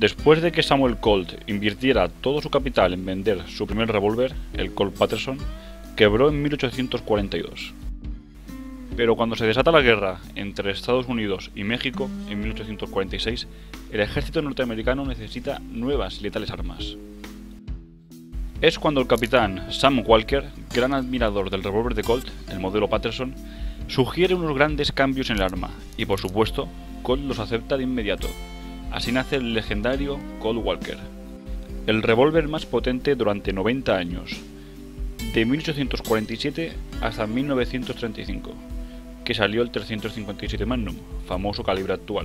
Después de que Samuel Colt invirtiera todo su capital en vender su primer revólver, el Colt Paterson, quebró en 1842. Pero cuando se desata la guerra entre Estados Unidos y México en 1846, el ejército norteamericano necesita nuevas y letales armas. Es cuando el capitán Sam Walker, gran admirador del revólver de Colt, el modelo Paterson, sugiere unos grandes cambios en el arma, y por supuesto, Colt los acepta de inmediato. Así nace el legendario Colt Walker, el revólver más potente durante 90 años, de 1847 hasta 1935, que salió el 357 Magnum, famoso calibre actual.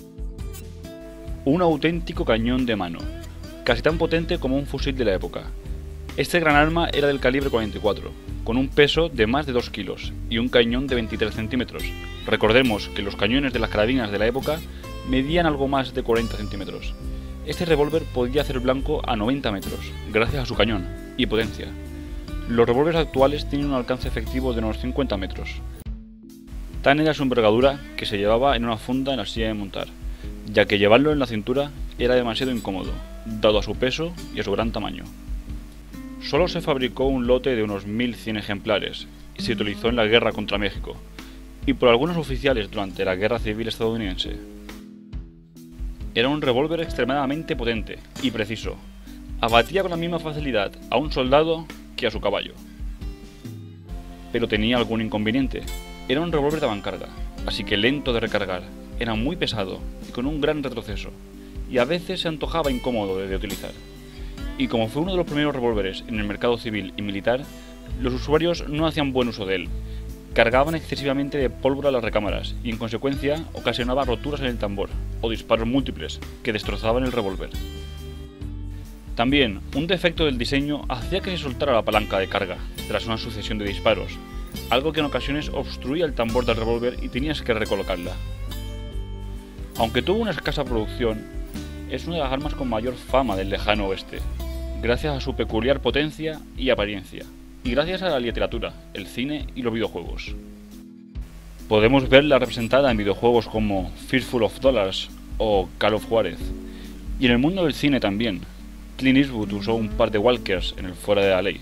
Un auténtico cañón de mano, casi tan potente como un fusil de la época. Este gran arma era del calibre 44, con un peso de más de 2 kilos y un cañón de 23 centímetros. Recordemos que los cañones de las carabinas de la época medían algo más de 40 centímetros. Este revólver podía hacer blanco a 90 metros, gracias a su cañón y potencia. Los revólveres actuales tienen un alcance efectivo de unos 50 metros. Tan era su envergadura que se llevaba en una funda en la silla de montar, ya que llevarlo en la cintura era demasiado incómodo, dado a su peso y a su gran tamaño. Solo se fabricó un lote de unos 1100 ejemplares y se utilizó en la guerra contra México, y por algunos oficiales durante la Guerra Civil estadounidense. Era un revólver extremadamente potente y preciso. Abatía con la misma facilidad a un soldado que a su caballo. Pero tenía algún inconveniente. Era un revólver de avancarga, así que lento de recargar, era muy pesado y con un gran retroceso, y a veces se antojaba incómodo de utilizar. Y como fue uno de los primeros revólveres en el mercado civil y militar, los usuarios no hacían buen uso de él. Cargaban excesivamente de pólvora las recámaras y en consecuencia ocasionaba roturas en el tambor o disparos múltiples que destrozaban el revólver. También, un defecto del diseño hacía que se soltara la palanca de carga tras una sucesión de disparos, algo que en ocasiones obstruía el tambor del revólver y tenías que recolocarla. Aunque tuvo una escasa producción, es una de las armas con mayor fama del lejano oeste, gracias a su peculiar potencia y apariencia, y gracias a la literatura, el cine y los videojuegos. Podemos verla representada en videojuegos como Fistful of Dollars o Call of Juárez, y en el mundo del cine también. Clint Eastwood usó un par de Walkers en el Fuera de la Ley.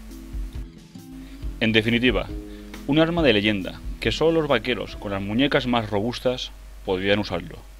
En definitiva, un arma de leyenda que solo los vaqueros con las muñecas más robustas podían usarlo.